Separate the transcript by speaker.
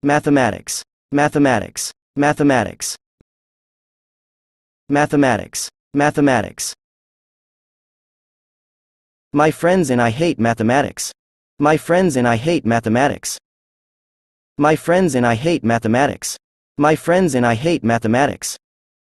Speaker 1: mathematics, mathematics, mathematics, mathematics, mathematics. My friends and I hate mathematics. My friends and I hate mathematics. My friends and I hate mathematics. My friends and I hate mathematics.